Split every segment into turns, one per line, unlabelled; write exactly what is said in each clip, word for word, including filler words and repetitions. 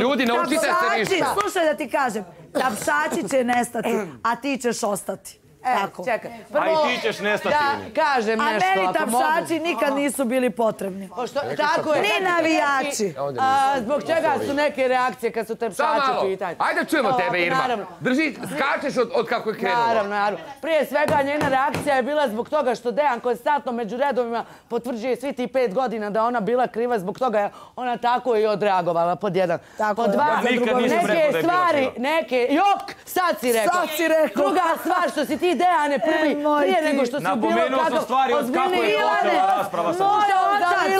Ljudi, naučite se ništa.
Slušaj da ti kažem, tapšači će nestati, a ti ćeš ostati.
E, čekaj.
A i ti ćeš nestati.
Da kažem nešto,
a meni
ako mogu.
tapšači nikad nisu bili potrebni.
Tako je.
Ni navijači.
Zbog čega su neke reakcije kad su tapšači pitanje?
Ajde čujemo tebe, Irma. Drži, skačeš od kako je krenulo.
Naravno, naravno. Prije svega njena reakcija je bila zbog toga što Dejan konstantno među redovima potvrđuje svi ti pet godina da ona bila kriva, zbog toga je ona tako i odreagovala pod jedan. Pod dva, neke stvari, neke, jok, sad si rekao.
Sad si rekao.
Druga stvar što si ti Dejane prvi, prije nego što si bilo
napomenuo sam stvari od kako je počela rasprava sa
moj otac,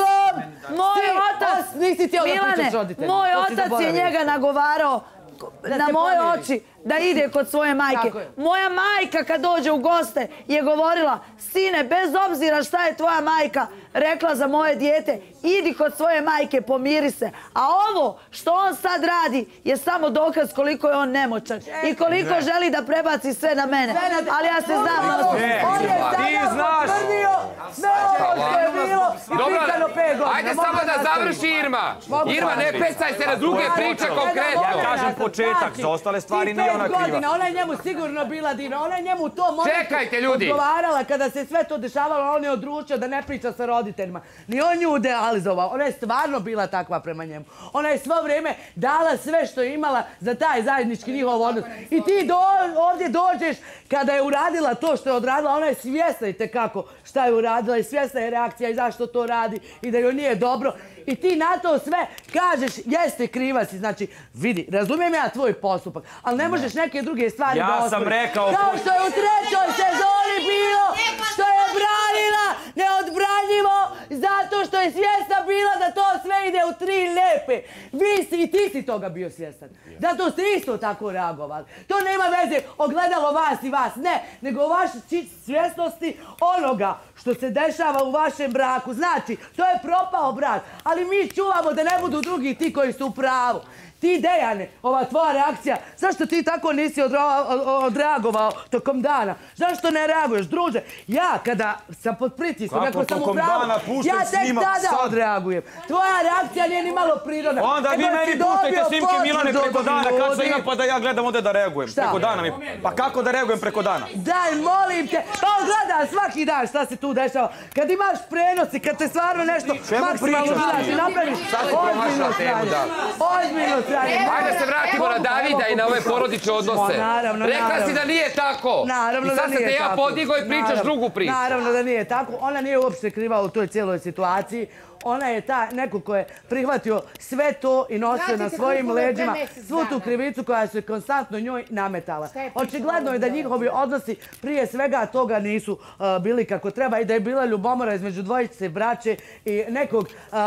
moj otac,
nisi ti ovdje pričaš roditelji.
Moj otac je njega nagovarao na moje oči da ide kod svoje majke. Moja majka kad dođe u goste je govorila, sine, bez obzira šta je tvoja majka rekla za moje dijete, idi kod svoje majke, pomiri se. A ovo što on sad radi je samo dokaz koliko je on nemoćan i koliko želi da prebaci sve na mene. Ali ja se znam...
On je
sada potvrdio sve ovo što je bilo i pitano pet godina.
Ajde samo da završi Irma. Irma, ne pecaj se na druge priče konkretno.
Ja kažem početak, za ostale stvari nije ona kriva.
Ona je njemu sigurno bila divna, ona je njemu u tom momentu odgovarala kada se sve to dešavalo, on je odručio da ne priča sa roditeljima. Ni on nju idealizovao, ona je stvarno bila takva prema njemu. Ona je svo vrijeme dala sve što je imala za taj zajednički njihov odnos. I ti ovdje dođeš kada je uradila to što je odradila, ona je svjesna i tekako šta je uradila i svjesna je reakcija i zašto to radi i da joj nije dobro. I ti na to sve kažeš, jeste kriva si, znači, vidi, razumijem ja tvoj postupak, ali ne možeš neke druge stvari da osporiš.
Ja sam rekao...
Kao što je u trećoj sezoni bilo, što je branila neodbranjivo, zato što je svjesna bila da to sve ide u tri lepe. Vi si, i ti si toga bio svjestan. Zato ste isto tako reagovali. To nema veze ogledalo vas i vas, ne, nego o vašoj svjesnosti onoga što se dešava u vašem braku. Znači, to je propao brak, ali mi čuvamo da ne budu drugi ti koji su u pravu. Ti, Dejane, ova tvoja reakcija, zašto ti tako nisi odreagovao tokom dana? Zašto ne reaguješ, druže? Ja, kada sam pod pritiskom, ako sam u pravu, ja tek tada odreagujem. Tvoja reakcija nije ni malo prirodna.
Onda vi meni puštajte snimke Milane preko dana, kad sam ima pa da ja gledam onda da reagujem. Preko dana mi. Pa kako da reagujem preko dana?
Daj, molim te, pa gledam svaki dan šta se tu dešava. Kad imaš prenos i kad te stvarno nešto maksimalno gledaš i napraviš, ozbiljno stranje. Ozbiljno.
Ajde se vratimo na Davida i na ove porodične odnose. Rekla si da nije tako. I sad se te ja podigo i pričaš drugu priču.
Naravno da nije tako. Ona nije uopšte kriva u toj cijeloj situaciji. Ona je ta neko ko je prihvatio sve to i nosio na svojim leđima svu tu krivicu koja se konstantno njoj nametala. Očigledno je da njihovi odnosi prije svega toga nisu bili kako treba i da je bila ljubomora između dvojice braće i nekog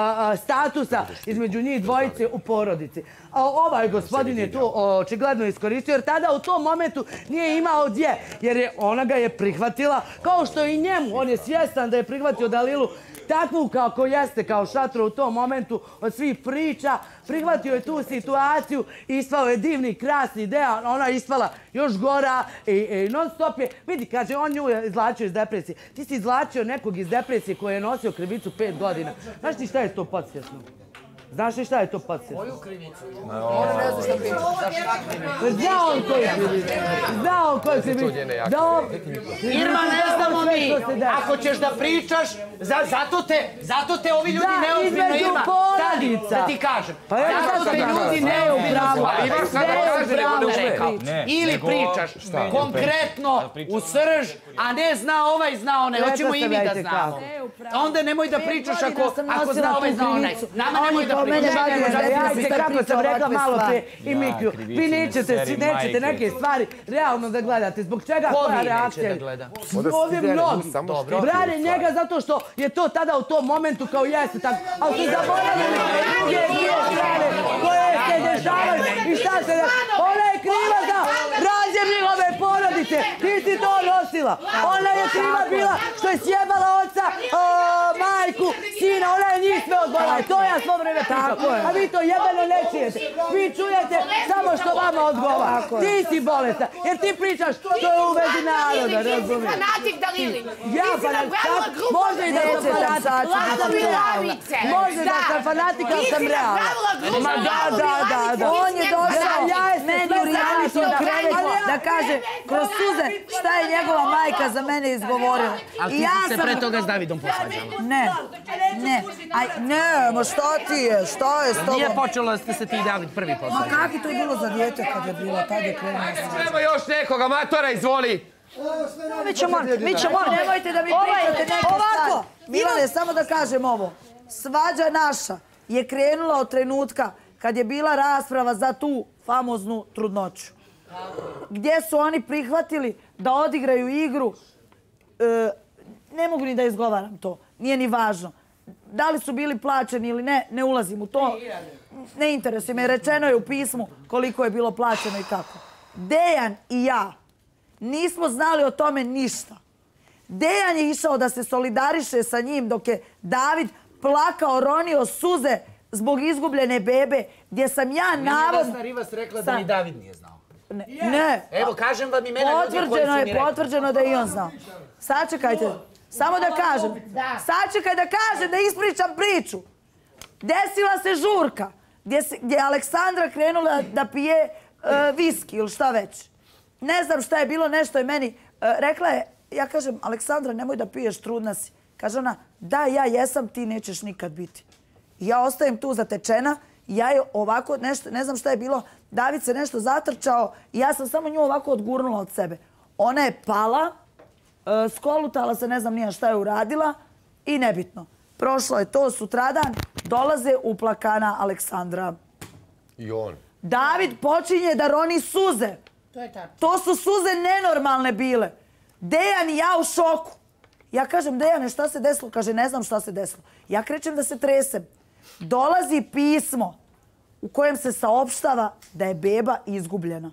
statusa između njih dvojice u porodici. Ovaj gospodin je to očigledno iskoristio jer tada u tom momentu nije imao gdje jer je ona ga je prihvatila kao što i njemu. On je svjestan da je prihvatio Dalilu takvu kako jeste, kao šatro u tom momentu od svih priča, prihvatio je tu situaciju i ispao je divni, krasni Dejan, ona je ispala još gora i non stop je, vidi, kaže, on nju je izvlačio iz depresije. Ti si izvlačio nekog iz depresije koji je nosio krivicu pet godina. Znaš ti šta je to podsvjesno? Znaš li šta je to podsvjesno?
Moju krivicu. Ona ne zna šta priča.
Zna on koju krivicu. Zna on koju krivicu.
Irma, ne znamo mi. Ako ćeš da pričaš, zato te ovi ljudi neozbiljno, Irma. Stani, da ti kažem. Zato te ljudi ne u pravu. Ili pričaš konkretno u srž, a ne zna ovaj, zna onaj. Hoćemo i mi da znamo. Onda nemoj da pričaš ako zna ovaj, zna onaj. Nama nemoj da pričaš.
Kako sam rekla malo prije i Mikiju, vi nećete neke stvari realno da gledate. Zbog čega koja reakcija? Ovdje mnogi brane njega zato što je to tada u tom momentu kao jeste tako. Ali su zaboravili druge dvije strane koje se dešavaju i šta se dešava. Ona je kriva za rađe njihove porodice. Ti si to nosila. Ona je kriva bila što je sjebala oca, majku, sina. Ona je njih sve odbora. To ja svo vreme pričam. A vi to jebeno ne čujete. Vi čujete samo što vama odgovara. Ti si bolesna. Jer ti pričaš to je u vezi naroda.
Ti si fanatik Dalili.
Ja fanatik. Može i da sam fanatik.
Laza mi lavice.
Može da sam fanatik, ali sam realna. Ma da, da, da.
kaže kroz suze šta je njegova majka za mene izgovorila.
Ali ti si se pre toga s Davidom posvađala.
Ne, ne, ne, ma šta ti je, šta je s tobom?
Nije počelo da ste se ti i David prvi posvađali.
Ma kak je to bilo za dijete kad je bilo, tad je krenuo.
Treba još nekoga, matora, izvoli.
Mi ćemo, mi ćemo, nemojte da mi pričate neke stvari. Milane, samo da kažem ovo. Svađa naša je krenula od trenutka kad je bila rasprava za tu famoznu trudnoću. Gdje su oni prihvatili da odigraju igru, ne mogu ni da izgovaram to, nije ni važno. Da li su bili plaćeni ili ne, ne ulazim u to. Ne interesuje me, rečeno je u pismu koliko je bilo plaćeno i kako. Dejan i ja nismo znali o tome ništa. Dejan je išao da se solidariše sa njim dok je David plakao, ronio suze zbog izgubljene bebe, gdje sam ja navodno...
Meni je Vesna Rivas rekla da ni David nije znao.
Ne.
Evo, kažem vam imena ljudi koji su mi rekli.
Potvrđeno da je i on znao. Sačekajte, samo da kažem. Sačekaj da kažem, da ispričam priču. Desila se žurka, gdje je Aleksandra krenula da pije viski ili šta već. Ne znam šta je bilo, nešto je meni... Rekla je, ja kažem, Aleksandra, nemoj da piješ, trudna si. Kaže ona, da, ja jesam, ti nećeš nikad biti. Ja ostajem tu zatečena i ja je ovako nešto, ne znam šta je bilo, David se nešto zatrčao i ja sam samo nju ovako odgurnula od sebe. Ona je pala, skolutala se, ne znam nije šta je uradila i nebitno. Prošlo je to, sutradan dolaze uplakana Aleksandra.
I on.
David počinje da roni suze. To su suze nenormalne bile. Dejan i ja u šoku. Ja kažem, Dejane, šta se desilo? Kaže, ne znam šta se desilo. Ja krećem da se tresem. Dolazi pismo u kojem se saopštava da je beba izgubljena.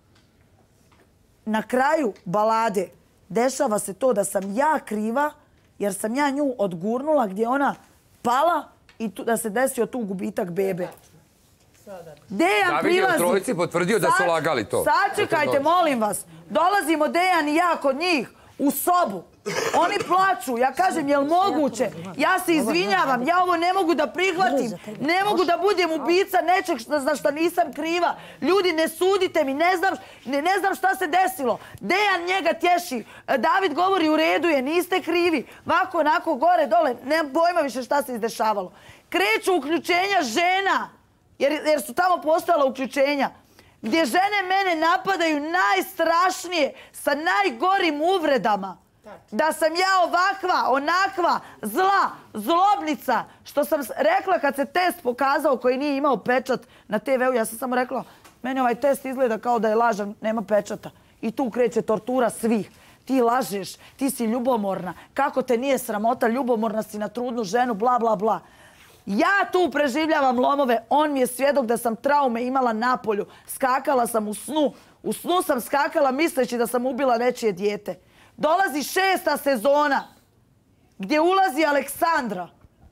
Na kraju balade dešava se to da sam ja kriva jer sam ja nju odgurnula gdje ona pala i da se desio tu gubitak bebe. Dejan prilazi...
David je u trojici potvrdio da su lagali to.
Sačekajte, molim vas. Dolazimo Dejan i ja kod njih u sobu. Oni plaču. Ja kažem, jel moguće? Ja se izvinjavam. Ja ovo ne mogu da prihvatim. Ne mogu da budem ubica nečeg za što nisam kriva. Ljudi, ne sudite mi. Ne znam, ne znam šta se desilo. Dejan njega tješi. David govori, u redu je, niste krivi. Vako, onako, gore, dole. Nemam pojma više šta se izdešavalo. Kreću uključenja žena. Jer, jer su tamo postojala uključenja. Gdje žene mene napadaju najstrašnije sa najgorim uvredama. Da sam ja ovakva, onakva, zla, zlobnica. Što sam rekla kad se test pokazao koji nije imao pečat na te veu, ja sam samo rekla, meni ovaj test izgleda kao da je lažan, nema pečata. I tu kreće tortura svih. Ti lažeš, ti si ljubomorna. Kako te nije sramota, ljubomorna si na trudnu ženu, bla, bla, bla. Ja tu preživljavam lomove. On mi je svjedok da sam traume imala na polju. Skakala sam u snu. U snu sam skakala misleći da sam ubila nečije dijete. Dolazi šesta sezona gdje ulazi Aleksandra.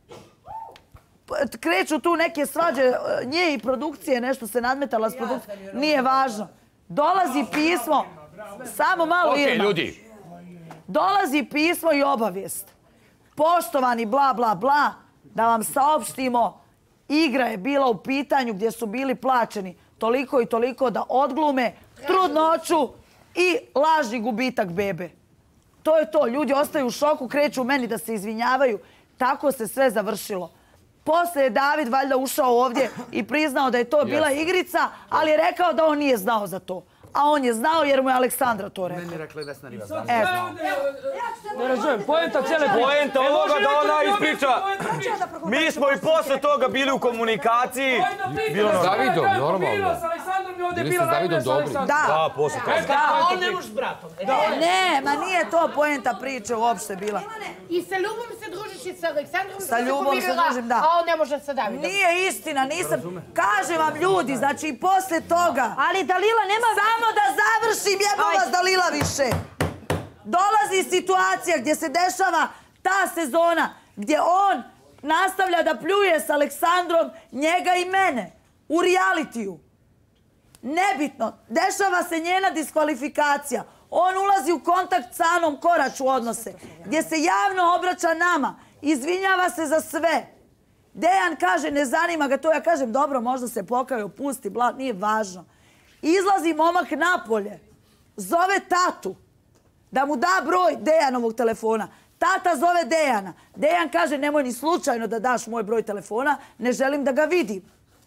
Kreću tu neke svađe, nje i produkcije, nešto se nadmetala s produkcije. Nije važno. Dolazi pismo, samo malo Irma.
Ljudi.
Dolazi pismo i obavijest. Poštovani bla bla bla, da vam saopštimo, igra je bila u pitanju gdje su bili plaćeni toliko i toliko da odglume trudnoću i lažni gubitak bebe. To je to. Ljudi ostaju u šoku, kreću meni da se izvinjavaju. Tako se sve završilo. Poslije je David valjda ušao ovdje i priznao da je to bila igrica, ali je rekao da on nije znao za to. A on je znao jer mu je Aleksandra to rekao.
Meni je rekla i Vesna Rivas.
Ne razumijem, poenta cijele priče. Poenta ovoga da ona ispriča. Mi smo i posle toga bili u komunikaciji.
S Davidom, normalno. Bili ste s Davidom dobri.
Da, posle toga.
Da, on ne može s bratom.
Ne, ma nije to poenta priče uopšte bila.
I sa Ljubom se družiš i sa Aleksandrom
sa Ljubom se družim, da.
A on ne može sa Davidom.
Nije istina, nisam. Kažem vam ljudi, znači i posle toga.
Ali Dalila nema...
Samo da završim, jebam vas Dalila više. Dolazi situacija gdje se dešava ta sezona gdje on nastavlja da pljuje s Aleksandrom njega i mene u realitiju. Nebitno, dešava se njena diskvalifikacija. On ulazi u kontakt sa Anom Korač u odnose, gdje se javno obraća nama, izvinjava se za sve. Dejan kaže, ne zanima ga to, ja kažem, dobro, možda se pokaju, pusti, bla, nije važno. Izlazi momak napolje, zove tatu da mu da broj Dejanovog telefona. Tata zove Dejana. Dejan kaže nemoj ni slučajno da daš moj broj telefona, ne želim da ga vidim.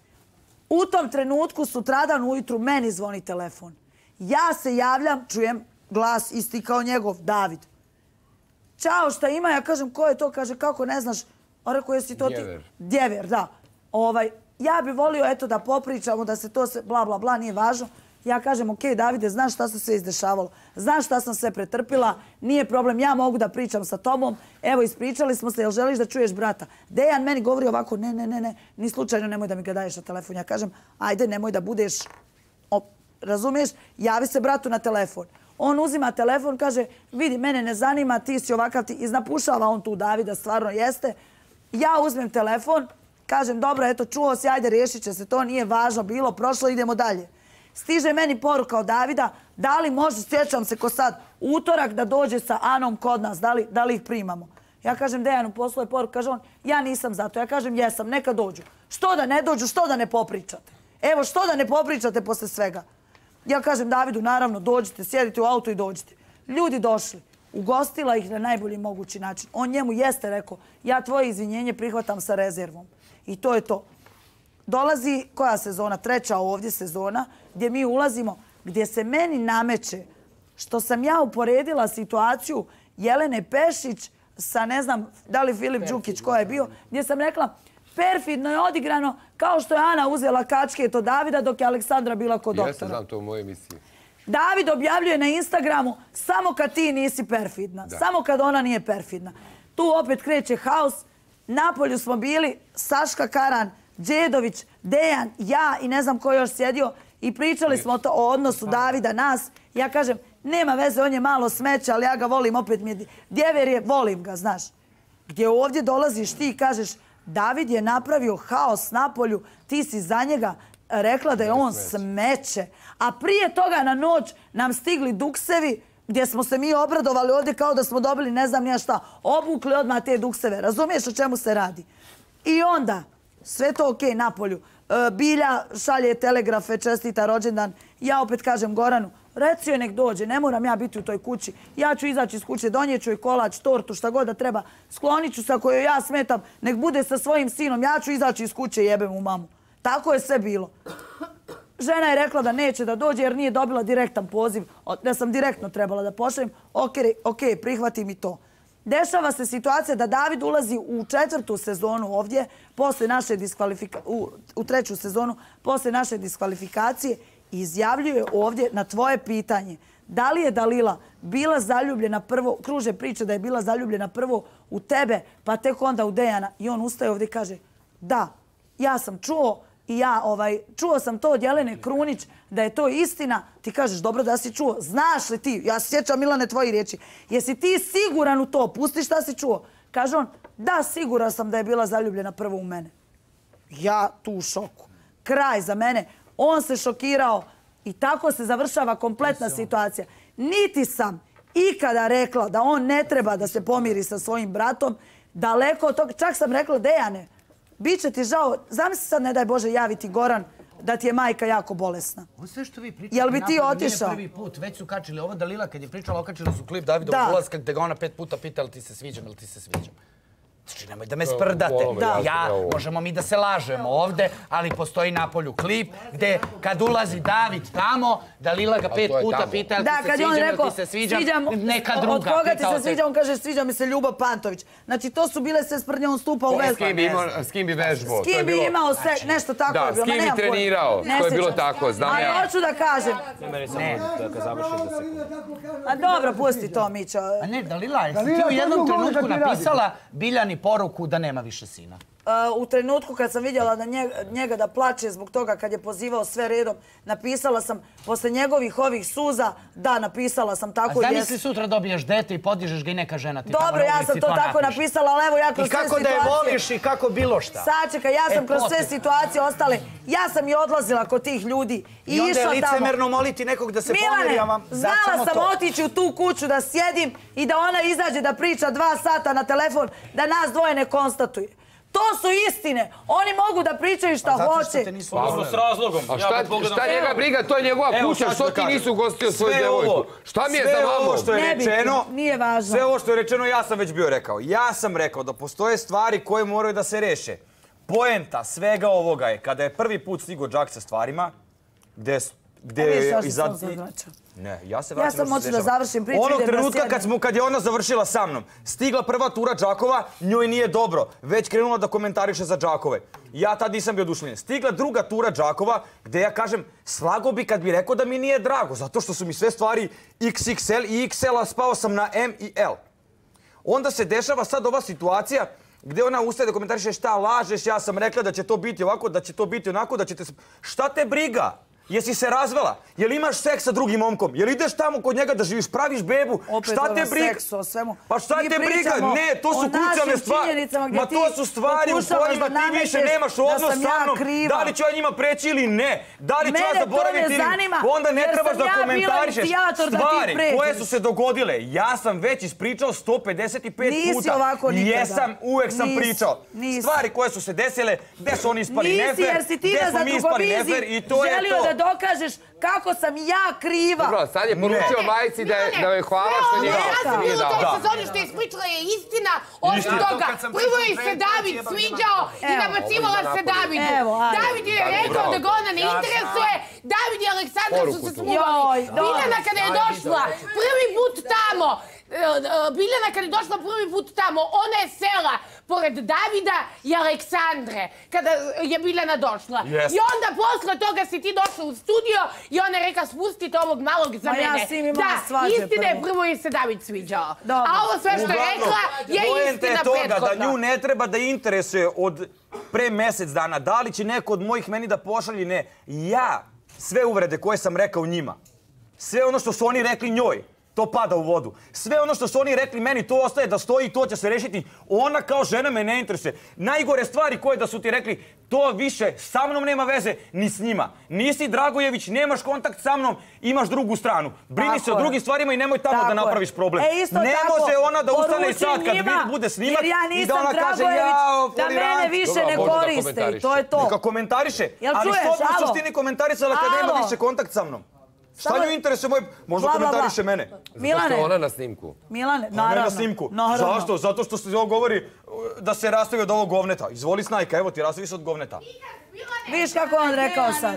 U tom trenutku sutradan ujutru meni zvoni telefon. Ja se javljam, čujem glas isti kao njegov, David. Ćao, šta ima? Ja kažem, ko je to? Kaže, kako ne znaš? On rekao, jesi to ti?
Djever.
Djever, da. Ovaj, ja bi volio, eto, da popričamo, da se to sve, bla, bla, bla, nije važno. Ja kažem, ok, Davide, znaš šta se sve izdešavalo? Znaš šta sam sve pretrpila? Nije problem, ja mogu da pričam sa tobom. Evo, ispričali smo se, jel želiš da čuješ brata? Dejan meni govori ovako, ne, ne, ne, ne, ni slučajno nemoj da mi ga daješ na telefon. Ja kažem, ajde, nemoj da budeš, razumiješ, javi se bratu na telefon. On uzima telefon, kaže, vidi, mene ne zanima, ti si ovakav, ti iznapušava on tu Davida, stvarno jeste. Ja uzmem telefon, kažem, dobro, eto, čuo si, ajde, riješit će se, to nije važno, bilo, prošlo, idemo dalje. Stiže meni poruka od Davida, da li može, sjećam se ko sad, utorak da dođe sa Anom kod nas, da li, da li ih primamo. Ja kažem, Dejanu poslao je poruku, kaže on, ja nisam za to. Ja kažem, jesam, neka dođu. Što da ne dođu, što da ne popričate? Evo, što da ne popričate posle svega? Ja kažem Davidu, naravno, dođite, sjedite u auto i dođite. Ljudi došli. Ugostila ih na najbolji mogući način. On njemu jeste rekao, ja tvoje izvinjenje prihvatam sa rezervom. I to je to. Dolazi koja sezona? Treća ovdje sezona gdje mi ulazimo, gdje se meni nameće što sam ja uporedila situaciju Jelene Pešić sa ne znam da li Filip Đukić ko je bio, gdje sam rekla perfidno je odigrano kao što je Ana uzela kačket od Davida dok je Aleksandra bila kod doktora.
Jeste, znam to u mojoj emisiji.
David objavljuje na Instagramu samo kad ti nisi perfidna. Samo kad ona nije perfidna. Tu opet kreće haos. Napolju smo bili Saška Karan, Đedović, Dejan, ja i ne znam ko još sjedio i pričali smo o odnosu Davida, nas. Ja kažem, nema veze, on je malo smeća, ali ja ga volim, opet mi je djever je, volim ga, znaš. Gdje ovdje dolaziš ti i kažeš, David je napravio haos napolju, ti si za njega rekla da je on smeće. A prije toga na noć nam stigli duksevi gdje smo se mi obradovali ovdje kao da smo dobili ne znam nija šta. Obukli odmah te dukseve. Razumiješ o čemu se radi? I onda, sve to okej napolju. Bilja šalje telegrafe, čestita rođendan. Ja opet kažem Goranu, reci joj nek dođe, ne moram ja biti u toj kući. Ja ću izaći iz kuće, donijet ću joj kolač, tortu, šta god da treba. Sklonit ću se ako joj ja smetam, nek bude sa svojim sinom. Ja ću izaći iz kuće, jebem u mamu. Tako je sve bilo. Žena je rekla da neće da dođe jer nije dobila direktan poziv. Da sam direktno trebala da pošaljem. Ok, prihvatim i to. Dešava se situacija da David ulazi u četvrtu sezonu ovdje, posle naše u, u treću sezonu, posle naše diskvalifikacije i izjavljuje ovdje na tvoje pitanje. Da li je Dalila bila zaljubljena prvo, kruže priče da je bila zaljubljena prvo u tebe, pa tek onda u Dejana. I on ustaje ovdje i kaže, da, ja sam čuo i ja ovaj, čuo sam to od Jelene Krunić da je to istina. Ti kažeš, dobro da si čuo. Znaš li ti, ja se sjećam Milane tvoji riječi, jesi ti siguran u to? Pusti šta si čuo. Kaže on, da, siguran sam da je bila zaljubljena prvo u mene. Ja tu u šoku. Kraj za mene. On se šokirao i tako se završava kompletna situacija. Niti sam ikada rekla da on ne treba da se pomiri sa svojim bratom. Daleko od toga. Čak sam rekla, Dejane, bit će ti žao. Zamisli sad, ne daj Bože, javiti Goran da ti je majka jako bolesna.
Ovo sve što vi pričate,
jel bi ti otišao?
Nije prvi put, već su kačili. Ovo Dalila kad je pričala, okačili su klip Davidovog ulaska gdje ga ona pet puta pita ili ti se sviđam ili ti se sviđam. Znači, nemoj da me sprdate. Ja, možemo mi da se lažemo ovdje, ali postoji napolju klip gdje kad ulazi David tamo, Dalila ga pet puta pita ili ti se sviđam ili ti se sviđam, neka druga.
Od koga ti se sviđa, on kaže sviđa mi se Ljubav Pantović. Znači, to su bile sve sprdnje, on stupa u vezu.
S kim bi vežbao?
S kim bi imao sve, nešto tako je bilo.
Da, s kim bi trenirao, to je bilo tako, znam ja.
Ali hoću da kažem.
Ne,
a dobro, pusti to, Mićo.
A ne, Dalila, jesi ti u jednom trenutku napisala Biljani poruku da nema više sina?
U trenutku kad sam vidjela da njega da plače zbog toga kad je pozivao sve redom, napisala sam posle njegovih ovih suza, da, napisala sam tako.
A zamisli sutra dobiješ dete i podižeš ga i neka žena ti tamo
dobro, ja sam to tako napisala, ali evo ja kroz sve situacije...
I kako da je voliš i kako bilo šta?
Sačekaj, ja sam kroz sve situacije ostale, ja sam i odlazila kod tih ljudi i išla tamo.
I onda je licemerno moliti nekog da se pomeri, ja vam
znala sam otići u tu kuću da sjedim i da ona izađe da priča dva sata na telefon, da nas dvoje ne konstatuje. To su istine. Oni mogu da pričaju šta hoće.
Dobro, s razlogom.
A šta njega briga, to je njegova kuća, što ti nisu ugostio svoju djevojku? Šta mi je za mamu?
Sve ovo što je rečeno,
nije važno.
Sve ovo što je rečeno ja sam već bio rekao. Ja sam rekao da postoje stvari koje moraju da se reše. Poenta svega ovoga je, kada je prvi put stigo Džak sa stvarima, gde je izad... Ne, ja se vraćam.
Ja sam hoću da završim priču.
Onog trenutka kad, smo, kad je ona završila sa mnom, stigla prva tura Džakova, njoj nije dobro. Već krenula da komentariše za Džakove. Ja tad nisam bio oduševljen. Stigla druga tura Džakova, gde ja kažem, slago bi kad bi rekao da mi nije drago, zato što su mi sve stvari iks iks el i iks el, a spao sam na em i el. Onda se dešava sad ova situacija gde ona ustaje da komentariše šta lažeš, ja sam rekla da će to biti ovako, da će to biti onako, da ćete... Šta te briga? Jesi se razvela? Jel imaš seks sa drugim momkom? Jel ideš tamo kod njega da živiš, praviš bebu? Šta te briga? Pa šta te briga? Ne, to su krucijalne stvari. Ma to su stvari u kojima ti više nemaš odnos sa mnom. Da li ću ja njima preći ili ne? Da li ću ja zaboraviti ili... Onda ne trebaš da komentarišeš stvari koje su se dogodile. Ja sam već ispričao sto pedeset pet puta. Jesam, uvek sam pričao. Stvari koje su se desile, gde su oni ispali nefer, gde smo mi ispali nefer i to je to.
Dokažeš kako sam ja kriva.
Dobro, sad je poručio majici da joj hvala što njega
nije dao. Ja sam bilo toj sezoni što je ispričala je istina. Osim toga, prvo je se David sviđao i nabacivala se Davidu. David je rekao da ga ona ne interesuje. David i Aleksandra su se smuvali. Biljana kada je došla prvi put tamo, Biljana kada je došla prvi put tamo, ona je sela pored Davida i Aleksandre, kada je Biljana došla. I onda posle toga si ti došla u studio i ona je rekla spustite ovog malog za mene. Da, istina je prvo je se David sviđao. A ovo sve što je rekla je istina prethodna.
Poenta je toga da nju ne treba da interesuje od pre mesec dana. Da li će neko od mojih meni da pošalji, ne. Ja, sve uvrede koje sam rekao njima, sve ono što su oni rekli njoj, to pada u vodu. Sve ono što su oni rekli meni, to ostaje da stoji i to će se rešiti. Ona kao žena me ne interesuje. Najgore stvari koje da su ti rekli, to više sa mnom nema veze, ni s njima. Nisi Dragojević, nemaš kontakt sa mnom, imaš drugu stranu. Brini se o drugim stvarima i nemoj tamo da napraviš problem. Ne može ona da ustane i sad kad bude snimak i da ona kaže jao,
da mene više ne koriste i to je to.
Neka komentariše, ali što bi u suštini komentarisala kad nema više kontakt sa mnom? Šta nju interesuje moj... Možda komentariše mene.
Milane.
Zato što ona na snimku.
Milane, naravno.
Ona na snimku. Zašto? Zato što se ovo govori da se rastavi od ovog govneta. Izvoli Snajka, evo ti, rastavi se od govneta.
Vidiš kako on rekao sad.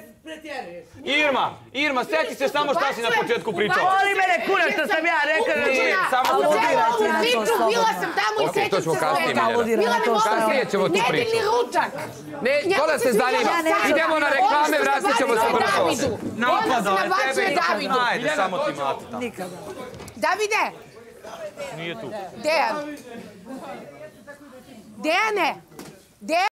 Irma, Irma, sjeti se samo šta si na početku pričala.
Voli mene kuna što sam ja rekao.
Samo aludirajte na to što. Bila sam tamo i sjećam se svega. Bila ne mogu. Nedeljni ručak.
Ne, ko da se zanima. Idemo na reklame, vratit ćemo se brzo.
Onda se nabacuje Davidu.
Ajde, samo ti mati.
Nikada.
Davide.
Nije tu.
Dejan. Dejane. Dejan.